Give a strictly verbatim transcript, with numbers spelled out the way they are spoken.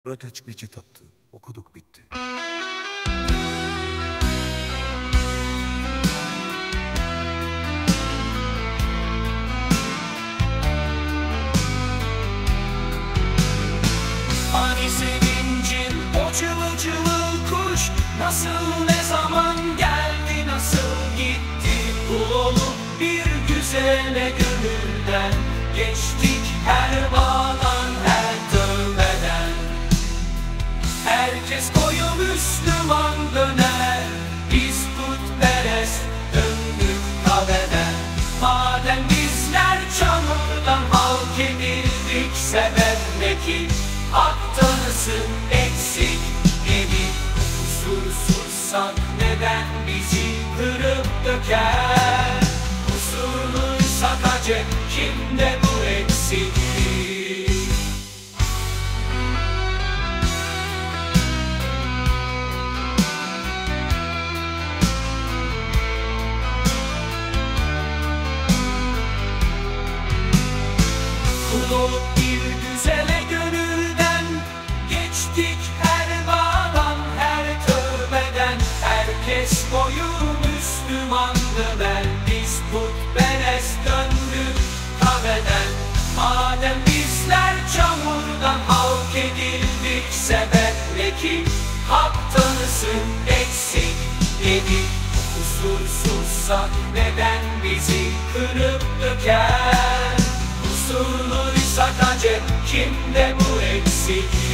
Öteç Necit attı. Okuduk bitti. Hani sevincin o cıvıl cıvıl kuş nasıl ne zaman geldi nasıl gitti. Kul olup bir güzele gönülden geçtik her bağdan her dövmeden. Herkes koyu Müslüman döner, biz putperest döndük kahveden. Madem bizler çamurdan halk edildik, sebep ne ki? Hak tanısın eksik gibi. Kusursuzsak neden bizi kırıp döker? Kusurluysak acep kimde bu eksiklik? Kul olup bir güzele gönülden geçtik her bağdan her tövbeden. Herkes boyu Müslüman döner, biz putperest döndük kahveden. Madem bizler çamurdan halk edildik, sebep ne ki? Hak tanısın eksik dedik. Kusursuzsak neden bizi kırıp döker? Kusurluysak acep kimde bu eksik?